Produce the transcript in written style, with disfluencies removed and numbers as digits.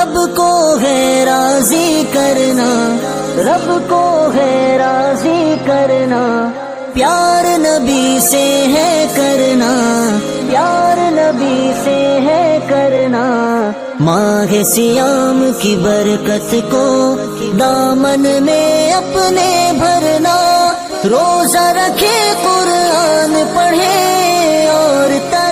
रब को है राजी करना, रब को है राजी करना, प्यार नबी से है करना, प्यार नबी से है करना। माह सियाम की बरकत को दामन में अपने भरना, रोजा रखे कुरान पढ़े और